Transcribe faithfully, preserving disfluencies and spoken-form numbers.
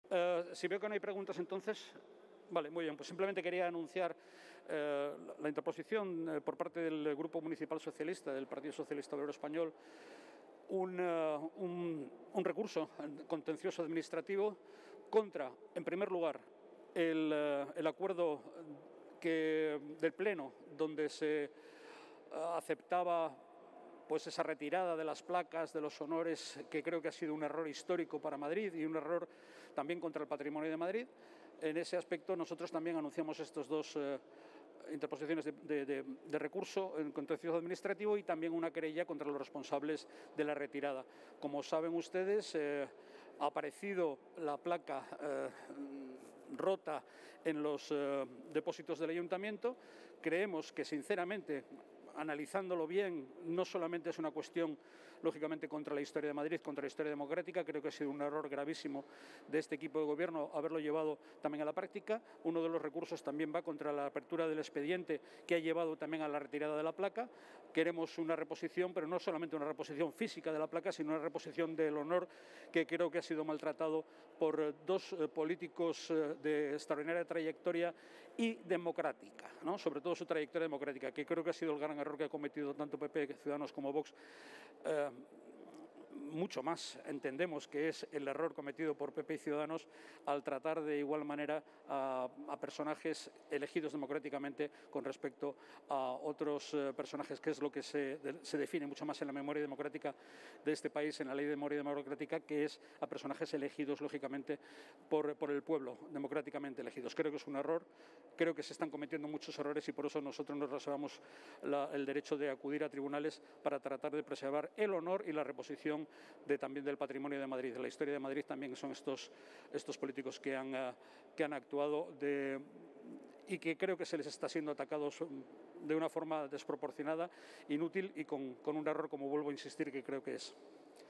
Uh, si veo que no hay preguntas, entonces... Vale, muy bien. Pues simplemente quería anunciar eh, la interposición eh, por parte del Grupo Municipal Socialista del Partido Socialista Obrero Español un, uh, un, un recurso contencioso administrativo contra, en primer lugar, el, uh, el acuerdo que, del Pleno donde se uh, aceptaba pues esa retirada de las placas, de los honores, que creo que ha sido un error histórico para Madrid y un error también contra el patrimonio de Madrid. En ese aspecto nosotros también anunciamos estos dos eh, interposiciones de, de, de, de recurso en contencioso administrativo y también una querella contra los responsables de la retirada. Como saben ustedes, eh, ha aparecido la placa eh, rota en los eh, depósitos del ayuntamiento. Creemos que, sinceramente, analizándolo bien, no solamente es una cuestión, lógicamente, contra la historia de Madrid, contra la historia democrática. Creo que ha sido un error gravísimo de este equipo de gobierno haberlo llevado también a la práctica. Uno de los recursos también va contra la apertura del expediente que ha llevado también a la retirada de la placa. Queremos una reposición, pero no solamente una reposición física de la placa, sino una reposición del honor que creo que ha sido maltratado por dos eh, políticos eh, de extraordinaria trayectoria y democrática, ¿no? Sobre todo su trayectoria democrática, que creo que ha sido el gran error que ha cometido tanto P P, Ciudadanos como Vox. Eh, mucho más entendemos que es el error cometido por P P y Ciudadanos al tratar de igual manera a, a personajes elegidos democráticamente con respecto a otros eh, personajes, que es lo que se, de, se define mucho más en la memoria democrática de este país, en la ley de memoria democrática, que es a personajes elegidos, lógicamente, por, por el pueblo, democráticamente elegidos. Creo que es un error, creo que se están cometiendo muchos errores y por eso nosotros nos reservamos la, el derecho de acudir a tribunales para tratar de preservar el honor y la reposición de, también del patrimonio de Madrid. De la historia de Madrid también son estos, estos políticos que han, uh, que han actuado de, y que creo que se les está siendo atacados de una forma desproporcionada, inútil y con, con un error, como vuelvo a insistir, que creo que es.